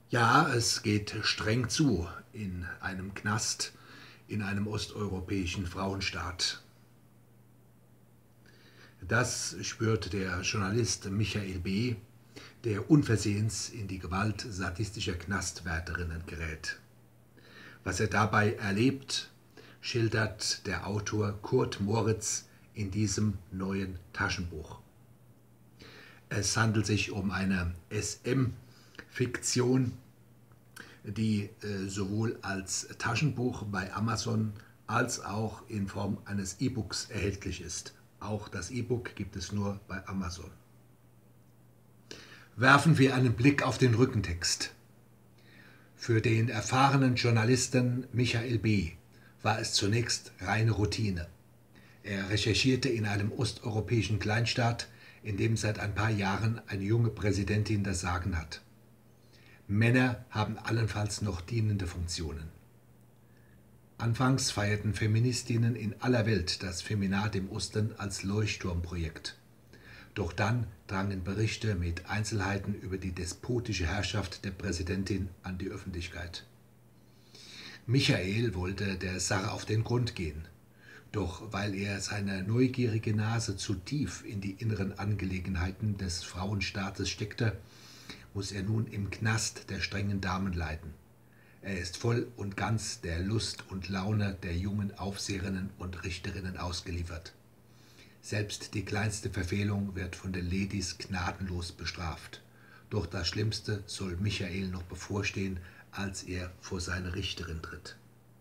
Ja, es geht streng zu in einem Knast in einem osteuropäischen Frauenstaat. Das spürt der Journalist Michael B., der unversehens in die Gewalt sadistischer Knastwärterinnen gerät. Was er dabei erlebt, schildert der Autor Kurt Moritz in diesem neuen Taschenbuch. Es handelt sich um eine SM-Fiktion, die sowohl als Taschenbuch bei Amazon als auch in Form eines E-Books erhältlich ist. Auch das E-Book gibt es nur bei Amazon. Werfen wir einen Blick auf den Rückentext. Für den erfahrenen Journalisten Michael B. war es zunächst reine Routine. Er recherchierte in einem osteuropäischen Kleinstaat, in dem seit ein paar Jahren eine junge Präsidentin das Sagen hat. Männer haben allenfalls noch dienende Funktionen. Anfangs feierten Feministinnen in aller Welt das Feminat im Osten als Leuchtturmprojekt. Doch dann drangen Berichte mit Einzelheiten über die despotische Herrschaft der Präsidentin an die Öffentlichkeit. Michael wollte der Sache auf den Grund gehen. Doch weil er seine neugierige Nase zu tief in die inneren Angelegenheiten des Frauenstaates steckte, muss er nun im Knast der strengen Damen leiden. Er ist voll und ganz der Lust und Laune der jungen Aufseherinnen und Richterinnen ausgeliefert. Selbst die kleinste Verfehlung wird von den Ladies gnadenlos bestraft. Doch das Schlimmste soll Michael noch bevorstehen, als er vor seine Richterin tritt.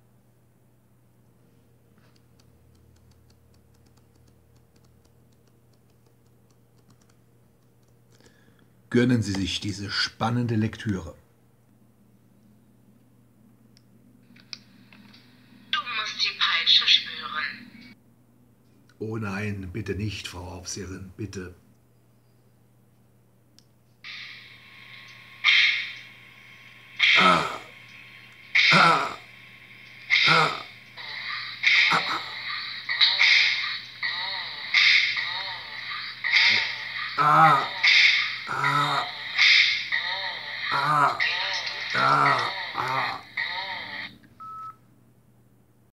Gönnen Sie sich diese spannende Lektüre. Du musst die Peitsche spüren. Oh nein, bitte nicht, Frau Aufseherin, bitte. Ah, ah, ah, ah, ah, ah, ah, ah.